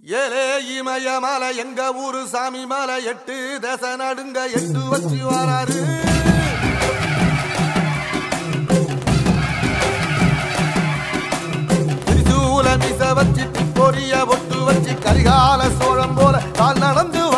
ஏலே இமயமலை எங்க ஊரு சாமி மலை 8 தேச நடுங்க 8 வச்சு வராரு. திரிசூல மிச வச்சு பொரிய ஒட்டு வச்சு கரிகால சோழம் போல கால் நடந்து